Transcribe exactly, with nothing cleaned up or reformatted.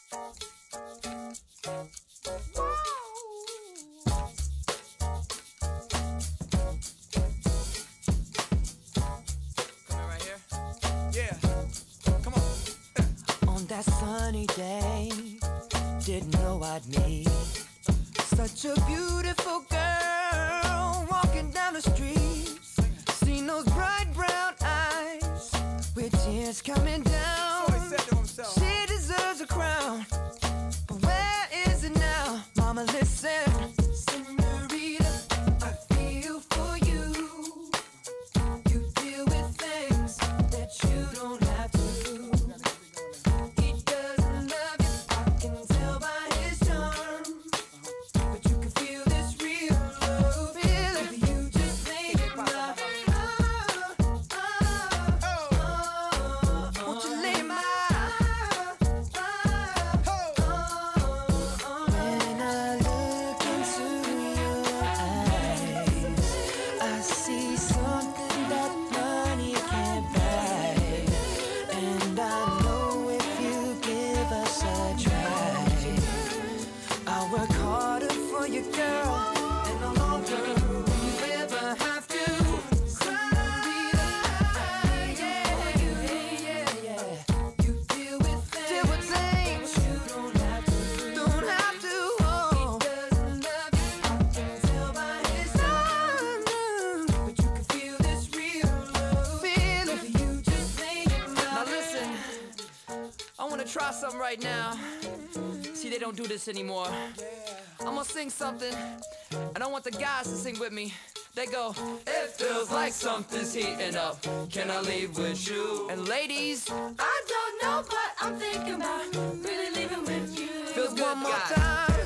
Right here? Yeah. Come on. On that sunny day, didn't know I'd meet such a beautiful girl walking down the street. Seen those bright brown eyes with tears coming down. So he said to himself, she deserves a crown, but where is it now? Mama, listen, señorita, I feel for you. You deal with things that you don't have to. He doesn't love you, I can tell by his charm, but you can feel this real love. Feel it, you just made it love. Won't you lay my when I look into your eyes, I see something that money can't buy. And I know if you give us a try, I'll work harder for you, girl, and no longer will you ever have to cry. Yeah, yeah, yeah. You deal with things you don't have to. Don't have to. Oh. He doesn't love you, I can tell by his eyes, but you can feel this real love. Feel it, you just made it love. now listen, I wanna try something right now. See, they don't do this anymore. I'm gonna sing something, and I want the guys to sing with me. They go, it feels like something's heating up. Can I leave with you? And ladies, I don't know, but I'm thinking about really leaving with you. feels good, One more guys. time.